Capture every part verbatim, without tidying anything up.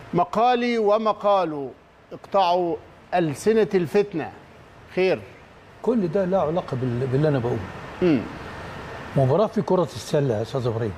مقالي ومقاله اقطعوا ألسنة الفتنة. خير. كل ده له علاقه بال- باللي انا بقوله. امم مباراه في كره السله يا استاذ ابراهيم،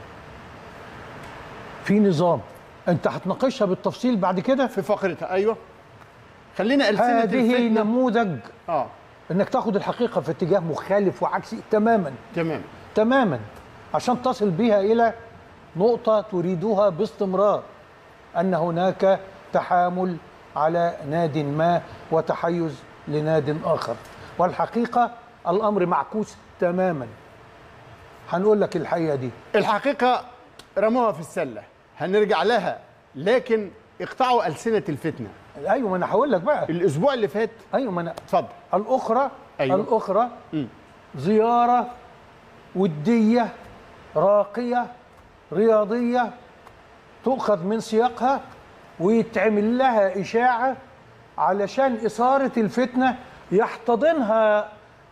في نظام انت هتناقشها بالتفصيل بعد كده. في فقرتها. ايوه، خلينا ألسنة هذه الفتنة. نموذج اه انك تاخد الحقيقه في اتجاه مخالف وعكسي تماما تمام. تماما عشان تصل بها الى نقطه تريدها باستمرار، ان هناك تحامل على ناد ما وتحيز لناد اخر، والحقيقه الامر معكوس تماما. هنقول لك الحقيقه دي. الحقيقة رموها في السلة، هنرجع لها، لكن اقطعوا ألسنة الفتنة. ايوه، ما انا هقول لك بقى. الأسبوع اللي فات. ايوه، ما انا اتفضل. الاخرى. أيوة. الاخرى م. زياره وديه راقيه رياضيه تؤخذ من سياقها ويتعمل لها اشاعه علشان اثاره الفتنه يحتضنها،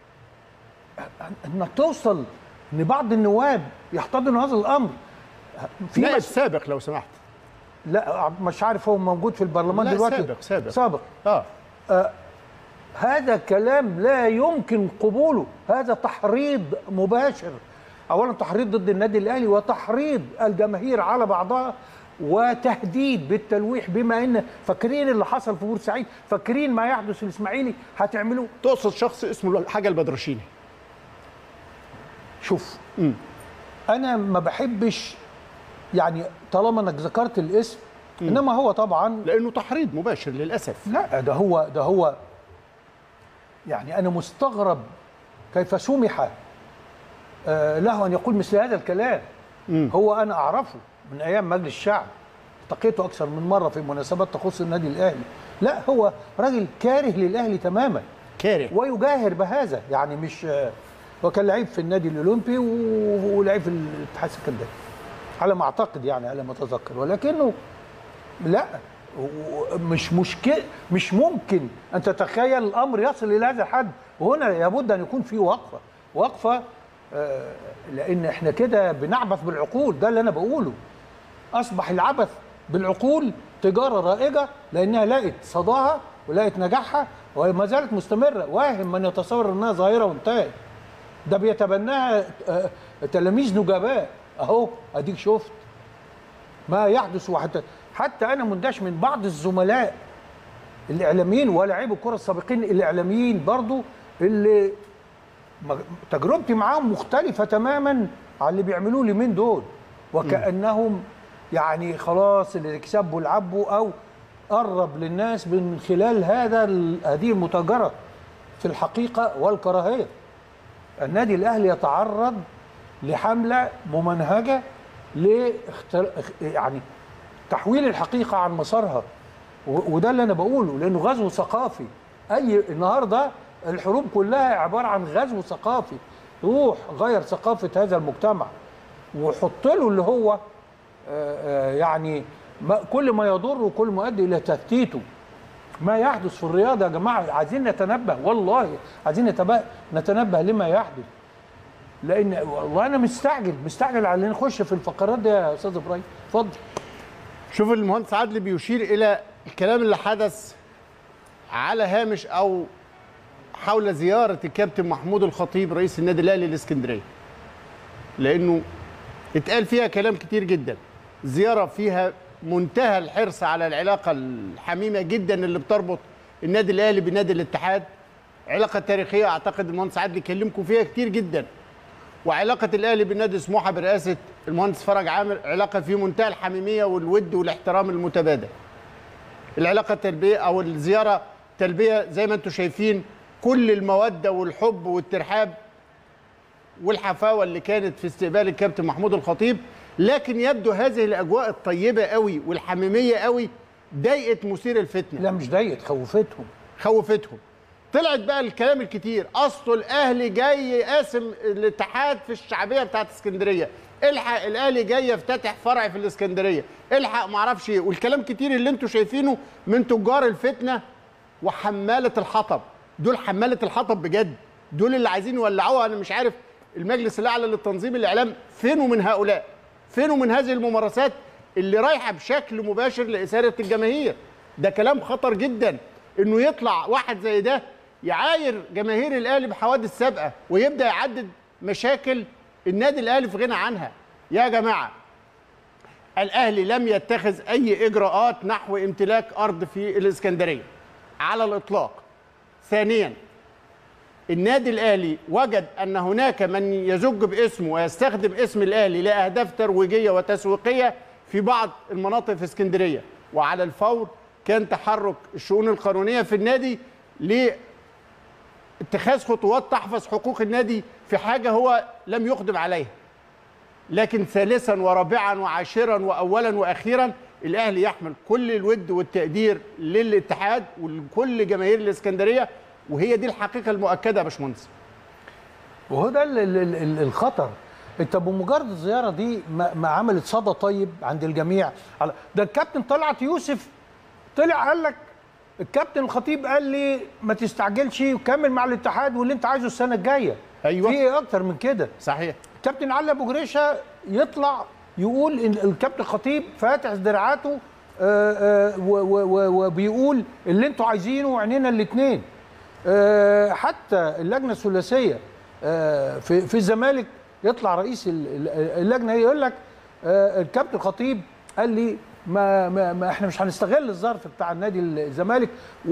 انك توصل ان بعض النواب يحتضنوا هذا الامر. في نائب مس... سابق لو سمحت. لا مش عارف هو موجود في البرلمان لا، دلوقتي. سابق سابق سابق. اه آه هذا كلام لا يمكن قبوله، هذا تحريض مباشر. اولا تحريض ضد النادي الاهلي وتحريض الجماهير على بعضها وتهديد بالتلويح، بما ان فاكرين اللي حصل في بورسعيد، فاكرين ما يحدث في الاسماعيلي هتعملوه. تقصد شخص اسمه حاجة البدرشيني. شوف، م. انا ما بحبش يعني طالما انك ذكرت الاسم، م. انما هو طبعا لانه تحريض مباشر للاسف. لا، ده هو ده هو يعني انا مستغرب كيف سمح آه له ان يقول مثل هذا الكلام. م. هو انا اعرفه من ايام مجلس الشعب، التقيته اكثر من مره في مناسبات تخص النادي الاهلي. لا، هو راجل كاره للاهلي تماما، كاره ويجاهر بهذا. يعني مش آه هو كان لعيب في النادي الاولمبي ولعيب في الاتحاد السكندري على ما اعتقد، يعني على ما اتذكر، ولكنه لا، مش مشكله، مش ممكن ان تتخيل الامر يصل الى هذا الحد. وهنا لابد ان يكون في وقفه وقفه آه لان احنا كده بنعبث بالعقول. ده اللي انا بقوله. اصبح العبث بالعقول تجاره رائجه لانها لقت صداها ولقت نجاحها وما زالت مستمره. واهم من يتصور انها ظاهره وانتهت. ده بيتبناها آه تلاميذ نجباء. اهو اديك شفت ما يحدث. وحتى حتى انا مندهش من بعض الزملاء الاعلاميين ولاعيبي الكره السابقين الاعلاميين برضو اللي تجربتي معاهم مختلفه تماما عن اللي بيعملوه اليومين دول، وكانهم يعني خلاص اللي كسبوا لعبوا او قرب للناس من خلال هذا هذه المتاجره في الحقيقه والكراهيه. النادي الاهلي يتعرض لحمله ممنهجه لاختر... يعني تحويل الحقيقه عن مسارها، وده اللي انا بقوله لانه غزو ثقافي. اي النهارده الحروب كلها عباره عن غزو ثقافي. روح غير ثقافه هذا المجتمع وحط له اللي هو يعني ما كل ما يضر وكل ما يؤدي الى تفتيته. ما يحدث في الرياضه يا جماعه عايزين نتنبه، والله عايزين نتنبه لما يحدث. لان والله انا مستعجل مستعجل على ان نخش في الفقرات دي يا استاذ ابراهيم. اتفضل. شوف المهندس عادل بيشير الى الكلام اللي حدث على هامش او حول زياره الكابتن محمود الخطيب رئيس النادي الاهلي للاسكندريه، لانه اتقال فيها كلام كتير جدا. زياره فيها منتهى الحرص على العلاقه الحميمه جدا اللي بتربط النادي الاهلي بنادي الاتحاد، علاقه تاريخيه اعتقد المهندس عادل يكلمكم فيها كتير جدا. وعلاقه الاهلي بالنادي سموحه برئاسه المهندس فرج عامر علاقه في منتهى الحميميه والود والاحترام المتبادل. العلاقه التلبيه او الزياره تلبيه زي ما انتم شايفين، كل الموده والحب والترحاب والحفاوه اللي كانت في استقبال الكابتن محمود الخطيب. لكن يبدو هذه الاجواء الطيبه قوي والحميميه قوي ضايقت مثير الفتنه. لا مش ضايقت، خوفتهم خوفتهم. طلعت بقى الكلام الكتير، اصله الاهلي جاي يقاسم الاتحاد في الشعبيه بتاعت اسكندريه، الحق الاهلي جاي يفتتح فرع في الاسكندريه، الحق ما اعرفش ايه، والكلام كتير اللي انتم شايفينه من تجار الفتنه وحماله الحطب. دول حماله الحطب بجد، دول اللي عايزين يولعوها. انا مش عارف المجلس الاعلى للتنظيم الاعلام فينه من هؤلاء، فينه من هذه الممارسات اللي رايحه بشكل مباشر لاثاره الجماهير. ده كلام خطر جدا انه يطلع واحد زي ده يعاير جماهير الاهلي بحوادث سابقه ويبدا يعدد مشاكل النادي الاهلي في غنى عنها. يا جماعه، الاهلي لم يتخذ اي اجراءات نحو امتلاك ارض في الاسكندريه على الاطلاق. ثانيا، النادي الاهلي وجد ان هناك من يزج باسمه ويستخدم اسم الاهلي لاهداف ترويجيه وتسويقيه في بعض المناطق في اسكندريه، وعلى الفور كان تحرك الشؤون القانونيه في النادي لاتخاذ خطوات تحفظ حقوق النادي في حاجه هو لم يقدم عليها. لكن ثالثا ورابعا وعاشرا واولا واخيرا، الاهلي يحمل كل الود والتقدير للاتحاد ولكل جماهير الاسكندريه، وهي دي الحقيقه المؤكده يا باشمهندس. وهو ده ال ال ال الخطر. انت بمجرد الزياره دي ما, ما عملت صدى طيب عند الجميع. ده الكابتن طلعت يوسف طلع قال لك، الكابتن الخطيب قال لي ما تستعجلش وكمل مع الاتحاد واللي انت عايزه السنه الجايه. ايوه، في ايه اكتر من كده؟ صحيح. الكابتن علي ابو جريشه يطلع يقول ان الكابتن الخطيب فاتح دراعاته وبيقول اللي انتوا عايزينه عينينا الاثنين. حتى اللجنه الثلاثيه في في الزمالك يطلع رئيس اللجنه يقول لك الكابتن الخطيب قال لي ما, ما, ما احنا مش هنستغل الظرف بتاع النادي الزمالك،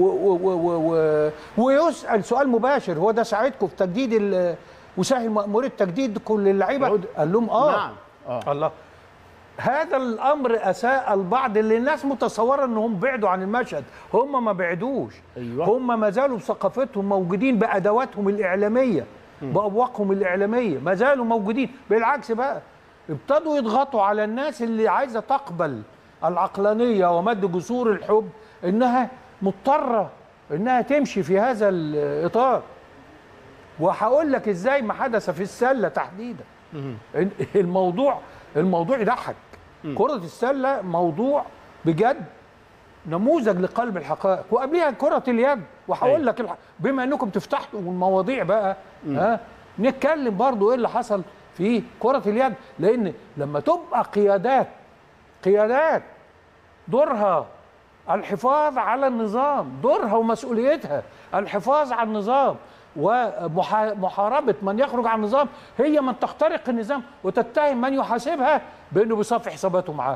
ويسال سؤال مباشر، هو ده ساعدكم في تجديد وسهل مأمورية تجديد كل اللعيبه؟ قال لهم اه نعم. آه. الله. هذا الامر اساء البعض اللي الناس متصوره انهم بعدوا عن المشهد، هم ما بعدوش. أيوة. هم ما زالوا بثقافتهم موجودين، بادواتهم الاعلاميه، بابواقهم الاعلاميه، ما زالوا موجودين. بالعكس بقى ابتدوا يضغطوا على الناس اللي عايزه تقبل العقلانيه ومد جسور الحب انها مضطره انها تمشي في هذا الاطار. وهقول لك ازاي ما حدث في السله تحديدا. الموضوع الموضوع يضحك. كرة السله موضوع بجد نموذج لقلب الحقائق، وقبلها كرة اليد. وهقول لك الح... بما انكم تفتحوا المواضيع بقى، ها نتكلم برضو ايه اللي حصل في كرة اليد. لان لما تبقى قيادات قيادات دورها الحفاظ على النظام، دورها ومسؤوليتها الحفاظ على النظام ومحاربة من يخرج عن النظام، هي من تخترق النظام وتتهم من يحاسبها بأنه بيصفي حساباته معاه.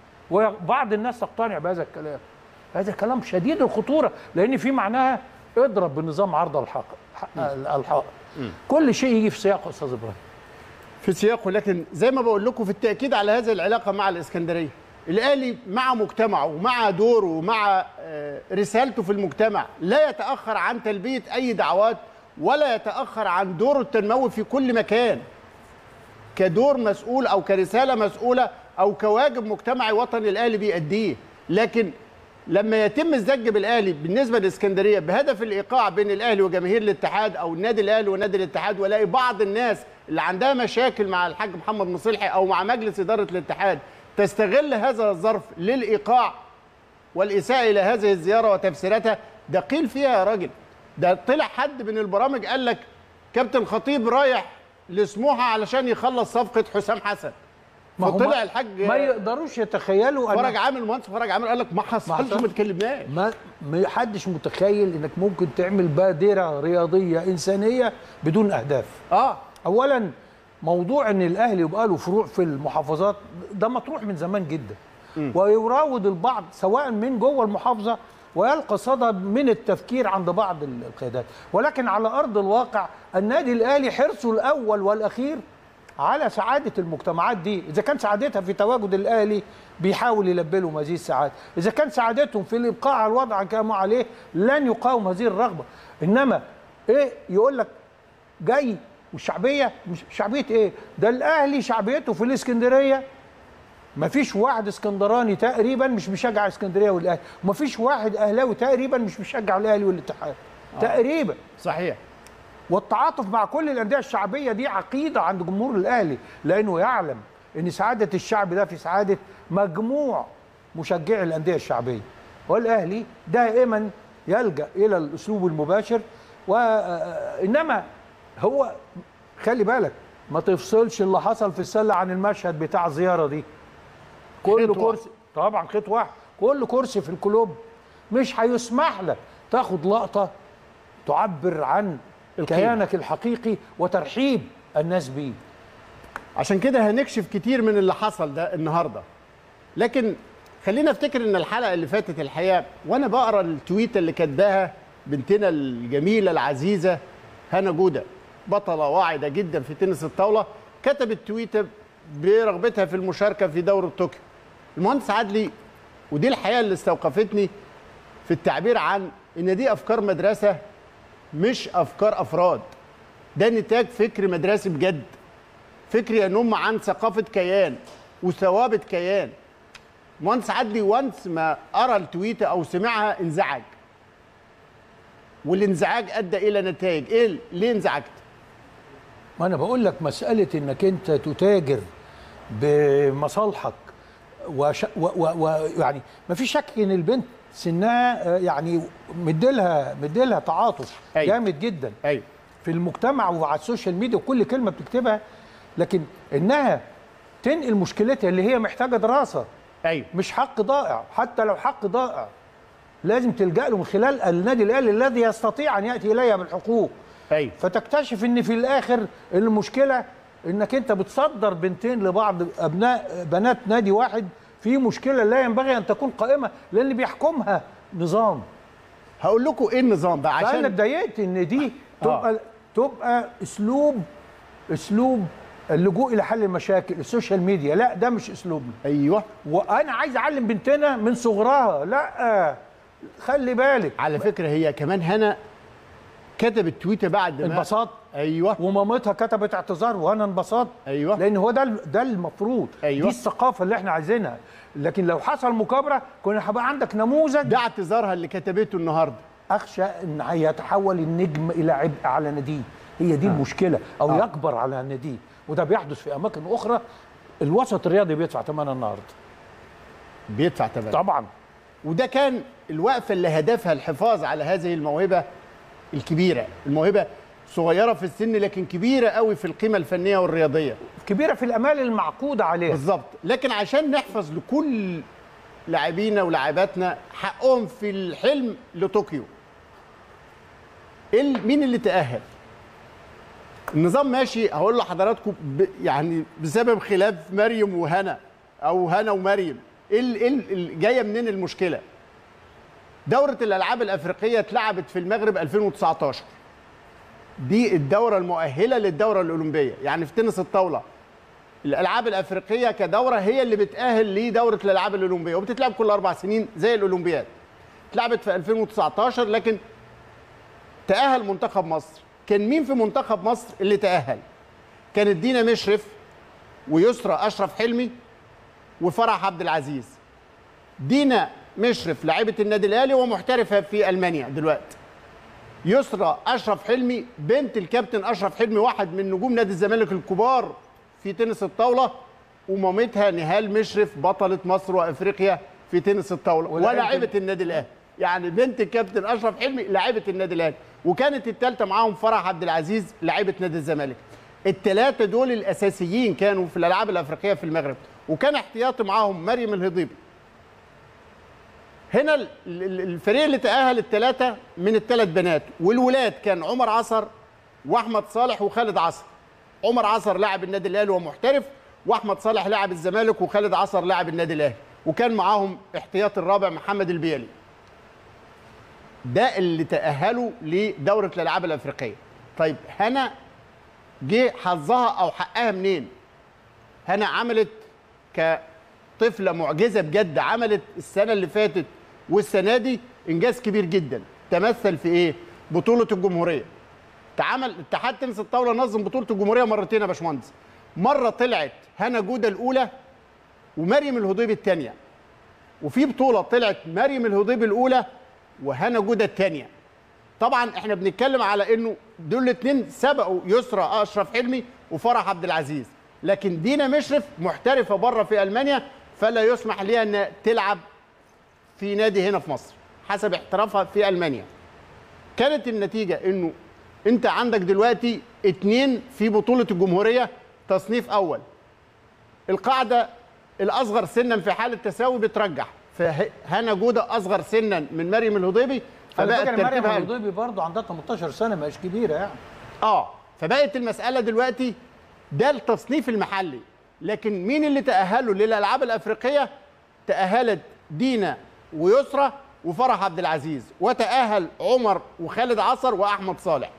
وبعض الناس تقتنع بهذا الكلام. هذا كلام شديد الخطورة، لأن في معناها اضرب بالنظام عرض الحق الحق. كل شيء يجي في سياقه أستاذ إبراهيم، في سياقه. لكن زي ما بقول لكم في التأكيد على هذه العلاقة مع الإسكندرية، الأهلي مع مجتمعه ومع دوره ومع رسالته في المجتمع لا يتأخر عن تلبية أي دعوات ولا يتأخر عن دوره التنموي في كل مكان، كدور مسؤول أو كرسالة مسؤولة أو كواجب مجتمعي وطني الأهلي بيأديه. لكن لما يتم الزج بالأهلي بالنسبة للإسكندرية بهدف الإيقاع بين الأهلي وجماهير الاتحاد أو النادي الأهلي ونادي الاتحاد، ولاقي بعض الناس اللي عندها مشاكل مع الحاج محمد مصلحي أو مع مجلس إدارة الاتحاد تستغل هذا الظرف للإيقاع والإساءة إلى هذه الزيارة وتفسيراتها، ده قيل فيها يا راجل. ده طلع حد من البرامج قال لك كابتن خطيب رايح لسموحه علشان يخلص صفقه حسام حسن. فطلع الحاج ما يقدروش يتخيلوا. فرج عامل المهندس فرج عامل قال لك ما حصلش ما اتكلمناش. ما حدش متخيل انك ممكن تعمل بادره رياضيه انسانيه بدون اهداف. اه اولا موضوع ان الاهلي يبقى له فروع في المحافظات ده مطروح من زمان جدا، م. ويراود البعض سواء من جوه المحافظه ويلقى صدى من التفكير عند بعض القيادات، ولكن على ارض الواقع النادي الاهلي حرصه الاول والاخير على سعاده المجتمعات دي. اذا كان سعادتها في تواجد الاهلي بيحاول يلبي لهم هذه السعاده، اذا كان سعادتهم في الابقاء على الوضع كما عليه لن يقاوم هذه الرغبه. انما ايه يقول لك جاي والشعبيه مش شعبيه ايه؟ ده الاهلي شعبيته في الاسكندريه ما فيش واحد اسكندراني تقريبا مش بيشجع اسكندريه والاهلي، وما فيش واحد اهلاوي تقريبا مش بيشجع الاهلي والاتحاد. آه. تقريبا صحيح. والتعاطف مع كل الانديه الشعبيه دي عقيده عند جمهور الاهلي، لانه يعلم ان سعاده الشعب ده في سعاده مجموع مشجعي الانديه الشعبيه. والاهلي دائما يلجا الى الاسلوب المباشر، وانما هو خلي بالك ما تفصلش اللي حصل في السله عن المشهد بتاع الزياره دي. كل خيط كرسي طبعا خيط واحد، كل كرسي في الكلوب مش هيسمح لك تاخد لقطه تعبر عن القيمة. كيانك الحقيقي وترحيب الناس بيه. عشان كده هنكشف كتير من اللي حصل ده النهارده. لكن خلينا افتكر ان الحلقه اللي فاتت الحقيقه وانا بقرا التويته اللي كاتباها بنتنا الجميله العزيزه هنا جوده، بطله واعده جدا في تنس الطاوله، كتبت تويته برغبتها في المشاركه في دوره طوكيو. المهندس عدلي، ودي الحقيقه اللي استوقفتني في التعبير عن ان دي افكار مدرسه مش افكار افراد، ده نتاج فكر مدرسي بجد، فكر ينم عن ثقافه كيان وثوابت كيان. مهندس عدلي وانس ما قرا التويته او سمعها انزعج، والانزعاج ادى الى نتائج. ايه ليه انزعجت؟ ما انا بقول لك مساله انك انت تتاجر بمصالحك وش... و... و... و... يعني ما في شك ان البنت سنها آه، يعني مديلها مديلها تعاطف أيوة. جامد جدا ايوه في المجتمع وعلى السوشيال ميديا وكل كلمه بتكتبها، لكن انها تنقل مشكلتها اللي هي محتاجه دراسه، ايوه مش حق ضائع. حتى لو حق ضائع لازم تلجأ له من خلال النادي الاهلي الذي يستطيع ان ياتي اليها بالحقوق. ايوه فتكتشف ان في الاخر المشكله انك انت بتصدر بنتين لبعض ابناء بنات نادي واحد في مشكله لا ينبغي ان تكون قائمه لان بيحكمها نظام. هقول لكم ايه النظام بقى فانا عشان اتضايقت ان دي تبقى آه. تبقى اسلوب اسلوب اللجوء الى حل المشاكل السوشيال ميديا. لا ده مش اسلوبنا. ايوه وانا عايز اعلم بنتنا من صغرها لا خلي بالك. على فكره هي كمان هنا كتبت تويته بعد ما انبسطت ايوه ومامتها كتبت اعتذار وانا انبسطت. ايوه لان هو ده ده المفروض. أيوة. دي الثقافه اللي احنا عايزينها. لكن لو حصل مكابره كنا هيبقى عندك نموذج. ده اعتذارها اللي كتبته النهارده. اخشى ان يتحول النجم الى عبء على ناديه، هي دي آه. المشكله، او آه. يكبر على ناديه، وده بيحدث في اماكن اخرى. الوسط الرياضي بيدفع ثمنها النهارده. بيدفع ثمنها طبعا. وده كان الوقفه اللي هدفها الحفاظ على هذه الموهبه الكبيره، الموهبه صغيره في السن لكن كبيره قوي في القيمه الفنيه والرياضيه، كبيره في الامال المعقوده عليها. بالظبط. لكن عشان نحفظ لكل لاعبينا ولاعباتنا حقهم في الحلم لطوكيو، مين اللي تأهل؟ النظام ماشي. هقول لحضراتكم ب... يعني بسبب خلاف مريم وهنا او هنا ومريم. ايه اللي جايه منين المشكله؟ دوره الالعاب الافريقيه اتلعبت في المغرب ألفين وتسعتاشر، دي الدوره المؤهله للدوره الاولمبيه. يعني في تنس الطاوله الالعاب الافريقيه كدوره هي اللي بتاهل لدوره الالعاب الاولمبيه، وبتتلعب كل اربع سنين زي الاولمبياد. اتلعبت في ألفين وتسعتاشر لكن تاهل منتخب مصر. كان مين في منتخب مصر اللي تاهل؟ كانت دينا مشرف ويسرى اشرف حلمي وفرح عبد العزيز. دينا مشرف لاعبه النادي الاهلي ومحترفه في المانيا دلوقتي. يسرى اشرف حلمي بنت الكابتن اشرف حلمي، واحد من نجوم نادي الزمالك الكبار في تنس الطاوله، ومامتها نهال مشرف بطله مصر وافريقيا في تنس الطاوله ولاعبه النادي الاهلي. يعني بنت الكابتن اشرف حلمي لاعبه النادي الاهلي، وكانت الثالثه معاهم فرح عبد العزيز لاعبه نادي الزمالك. الثلاثه دول الاساسيين كانوا في الالعاب الافريقيه في المغرب، وكان احتياطي معاهم مريم الهضيبي. هنا الفريق اللي تاهل الثلاثه من الثلاث بنات، والولاد كان عمر عصر واحمد صالح وخالد عصر. عمر عصر لاعب النادي الاهلي ومحترف، واحمد صالح لاعب الزمالك، وخالد عصر لاعب النادي الاهلي، وكان معاهم احتياطي الرابع محمد البيالي. ده اللي تاهلوا لدوره الالعاب الافريقيه. طيب هنا جه حظها او حقها منين؟ هنا عملت كطفله معجزه بجد، عملت السنه اللي فاتت والسنه دي انجاز كبير جدا. تمثل في ايه؟ بطوله الجمهوريه. تعمل اتحاد تنس الطاوله نظم بطوله الجمهوريه مرتين يا باشمهندس. مره طلعت هنا جوده الاولى ومريم الهضيبي الثانيه، وفي بطوله طلعت مريم الهضيبي الاولى وهنا جوده الثانيه. طبعا احنا بنتكلم على انه دول الاثنين سبقوا يسرى اشرف حلمي وفرح عبد العزيز، لكن دينا مشرف محترفه بره في المانيا فلا يسمح لها ان تلعب في نادي هنا في مصر حسب احترافها في المانيا. كانت النتيجه انه انت عندك دلوقتي اثنين في بطوله الجمهوريه تصنيف اول. القاعده الاصغر سنا في حاله تساوي بترجح، فهنا جوده اصغر سنا من مريم الهضيبي، فبقى مريم الهضيبي برضه عندها تمنتاشر سنه، مش كبيره يعني. اه فبقت المساله دلوقتي ده التصنيف المحلي، لكن مين اللي تاهلوا للالعاب الافريقيه؟ تاهلت دينا ويسرى وفرح عبد العزيز، وتاهل عمر وخالد عصر واحمد صالح.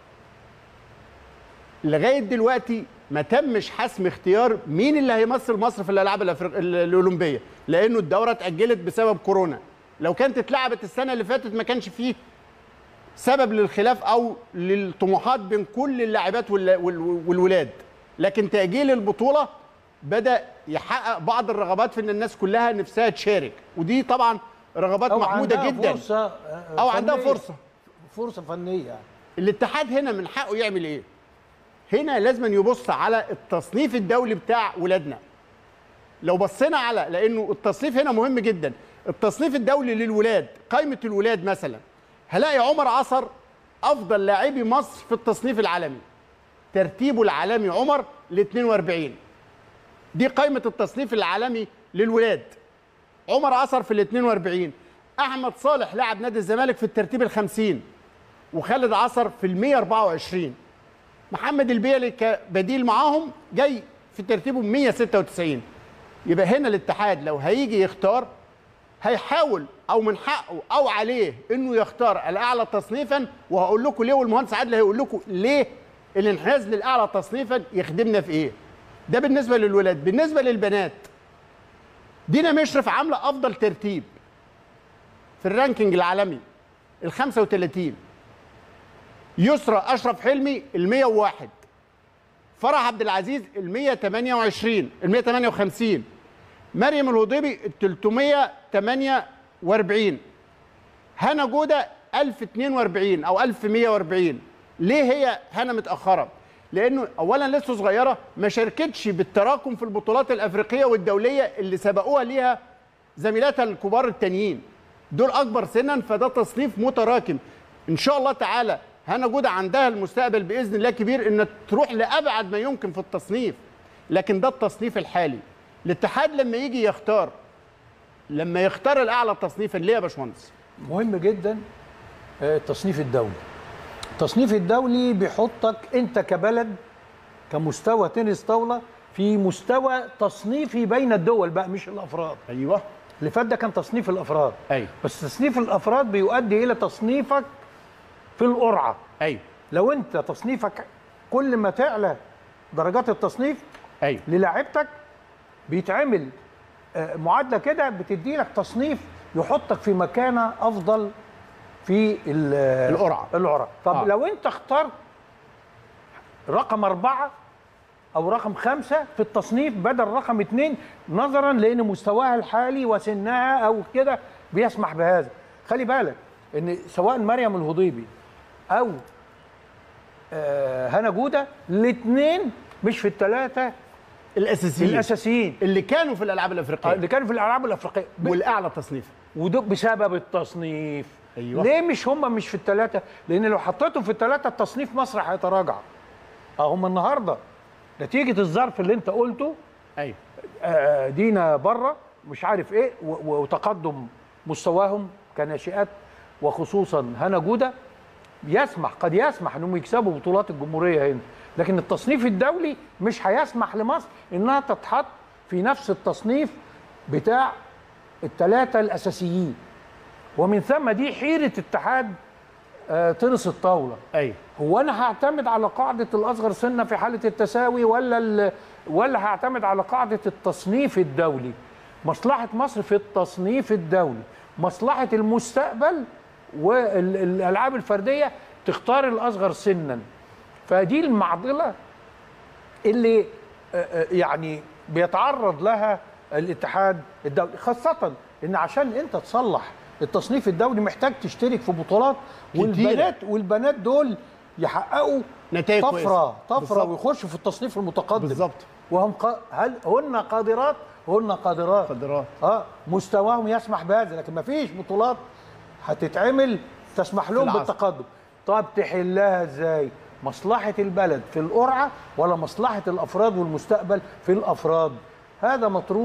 لغايه دلوقتي ما تمش حسم اختيار مين اللي هيمثل مصر في الالعاب الأفريق... الاولمبيه، لانه الدوره اتاجلت بسبب كورونا. لو كانت اتلعبت السنه اللي فاتت ما كانش فيه سبب للخلاف او للطموحات بين كل اللاعبات وال... وال... والولاد، لكن تاجيل البطوله بدا يحقق بعض الرغبات في ان الناس كلها نفسها تشارك، ودي طبعا رغبات محموده جدا، فرصة او عندها فرصه فرصه فنيه يعني. الاتحاد هنا من حقه يعمل ايه؟ هنا لازم يبص على التصنيف الدولي بتاع ولادنا. لو بصينا على، لانه التصنيف هنا مهم جدا، التصنيف الدولي للولاد، قائمه الولاد مثلا هلاقي عمر عصر افضل لاعبي مصر في التصنيف العالمي، ترتيبه العالمي عمر ل اتنين واربعين، دي قائمه التصنيف العالمي للولاد، عمر عصر في ال اتنين واربعين، احمد صالح لاعب نادي الزمالك في الترتيب ال خمسين، وخالد عصر في ال مية واربعة وعشرين، محمد البيلي كبديل معاهم جاي في ترتيبه مية وستة وتسعين. يبقى هنا الاتحاد لو هيجي يختار هيحاول، او من حقه او عليه انه يختار الاعلى تصنيفا، وهقول لكم ليه، والمهندس عادل هيقول لكم ليه الانحياز للاعلى تصنيفا يخدمنا في ايه. ده بالنسبه للولاد. بالنسبه للبنات، دينا مشرف عامله افضل ترتيب في الرانكينج العالمي ال خمسة وتلاتين، يسرى اشرف حلمي ال مية وواحد، فرح عبد العزيز ال مية وتمانية وعشرين ال مية وتمانية وخمسين، مريم الهضيبي ال تلتمية وتمانية واربعين، هنا جوده ألف واتنين واربعين او ألف ومية واربعين. ليه هي هنا متاخره؟ لانه اولا لسه صغيره، ما شاركتش بالتراكم في البطولات الافريقيه والدوليه اللي سبقوها ليها زميلاتها الكبار التانيين، دول اكبر سنا، فده تصنيف متراكم. ان شاء الله تعالى هنا جوده عندها المستقبل باذن الله كبير ان تروح لابعد ما يمكن في التصنيف، لكن ده التصنيف الحالي. الاتحاد لما يجي يختار، لما يختار الاعلى تصنيفا، ليه يا باشمهندس؟ مهم جدا التصنيف الدولي. التصنيف الدولي بيحطك انت كبلد كمستوى تنس طاوله في مستوى تصنيفي بين الدول بقى، مش الافراد. ايوه، اللي فات ده كان تصنيف الافراد. ايوه، بس تصنيف الافراد بيؤدي الى تصنيفك في القرعه. ايوه، لو انت تصنيفك كل ما تعلى درجات التصنيف ايوه للاعيبتك بيتعمل معادله كده بتدي لك تصنيف يحطك في مكانه افضل في القرعه القرعه. طب آه. لو انت اخترت رقم أربعة أو رقم خمسة في التصنيف بدل رقم اثنين، نظرا لأن مستواها الحالي وسنها أو كده بيسمح بهذا. خلي بالك إن سواء مريم الهضيبي أو آه هنا جودة، الاثنين مش في الثلاثة الأساسيين الأساسيين اللي كانوا في الألعاب الأفريقية، اللي كانوا في الألعاب الأفريقية والأعلى تصنيفا، وده بسبب التصنيف. أيوة. ليه مش هم مش في الثلاثة؟ لأن لو حطيتهم في الثلاثة التصنيف مصر هيتراجع. اه هم النهارده نتيجة الظرف اللي أنت قلته، أيوه آه دينا بره مش عارف إيه، وتقدم مستواهم كناشئات وخصوصا هنا جودة يسمح قد يسمح انهم يكسبوا بطولات الجمهوريه هنا، لكن التصنيف الدولي مش هيسمح لمصر انها تتحط في نفس التصنيف بتاع الثلاثه الاساسيين. ومن ثم دي حيره اتحاد آه تنس الطاوله. ايوه، هو انا هعتمد على قاعده الاصغر سنا في حاله التساوي ولا ولا هعتمد على قاعده التصنيف الدولي؟ مصلحه مصر في التصنيف الدولي، مصلحه المستقبل والالعاب الفرديه تختار الاصغر سنا. فدي المعضله اللي يعني بيتعرض لها الاتحاد الدولي، خاصه ان عشان انت تصلح التصنيف الدولي محتاج تشترك في بطولات، والبنات والبنات دول يحققوا نتائج طفره طفره ويخشوا في التصنيف المتقدم بالظبط. وهم ق... هل هن قادرات؟ هن قادرات قادرات اه مستواهم يسمح بهذا، لكن ما فيش بطولات هتتعمل تسمح لهم بالتقدم. طب تحلها ازاي؟ مصلحه البلد في القرعه ولا مصلحه الافراد والمستقبل في الافراد؟ هذا متروك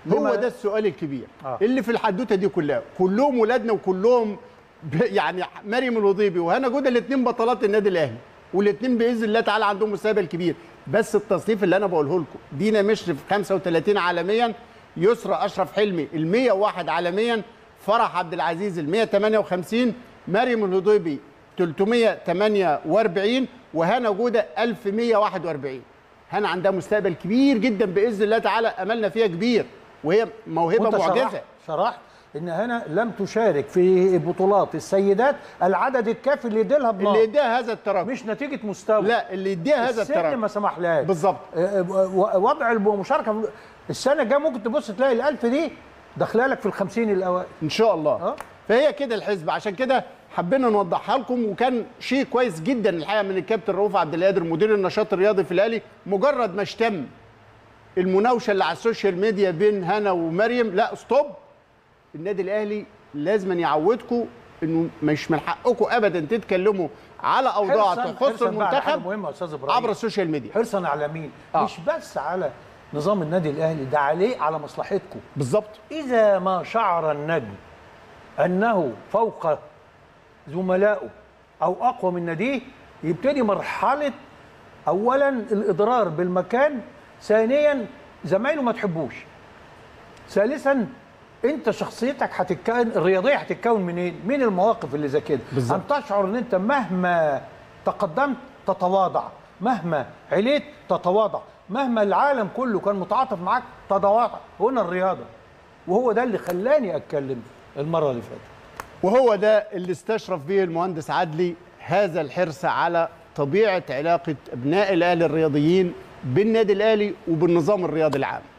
هو ده السؤال الكبير آه. اللي في الحدوته دي كلها. كلهم ولادنا وكلهم يعني مريم الوضيبي وهنا جوده الاثنين بطلات النادي الاهلي، والاثنين باذن الله تعالى عندهم مستقبل كبير. بس التصنيف اللي انا بقوله لكم، دينا مشرف خمسة وثلاثين عالميا، يسرى اشرف حلمي ال مية وواحد عالميا، فرح عبد العزيز ال مية وثمانية وخمسين، مريم الوضيبي ثلاثمية وثمانية وأربعين، وهنا جوده ألف ومية وواحد وأربعين. هنا عندها مستقبل كبير جدا باذن الله تعالى، املنا فيها كبير، وهي موهبه معجزه. شرحت, شرحت ان هنا لم تشارك في بطولات السيدات العدد الكافي اللي يديلها بنار، اللي يديها هذا التراكم، مش نتيجه مستوى، لا اللي يديها هذا التراكم السن ما سمحلهاش بالظبط. وضع المشاركه السنه الجايه ممكن تبص تلاقي الألف دي داخله لك في الخمسين الاوائل ان شاء الله. أه؟ فهي كده الحزب، عشان كده حبينا نوضحها لكم. وكان شيء كويس جدا الحقيقه من الكابتن رؤوف عبد القادر مدير النشاط الرياضي في الاهلي، مجرد ما اشتم المناوشه اللي على السوشيال ميديا بين هنا ومريم، لا ستوب، النادي الاهلي لازم يعودكم انه مش من حقكم ابدا تتكلموا على اوضاع تخص المنتخب مهمه يا استاذ ابراهيم عبر السوشيال ميديا، حرصا على مين؟ آه. مش بس على نظام النادي الاهلي، ده عليه على مصلحتكم بالظبط. اذا ما شعر النجم انه فوق زملائه او اقوى من ناديه، يبتدي مرحله اولا الاضرار بالمكان، ثانيا زمايله ما تحبوش، ثالثا انت شخصيتك هتتكون الرياضيه هتتكون منين؟ من المواقف اللي زي كده، ان تشعر ان انت مهما تقدمت تتواضع، مهما عليت تتواضع، مهما العالم كله كان متعاطف معاك تتواضع. هنا الرياضه، وهو ده اللي خلاني اتكلم المره اللي فاتت، وهو ده اللي استشرف به المهندس عدلي، هذا الحرص على طبيعه علاقه ابناء الاهلي الرياضيين بالنادي الاهلي وبالنظام الرياضي العام.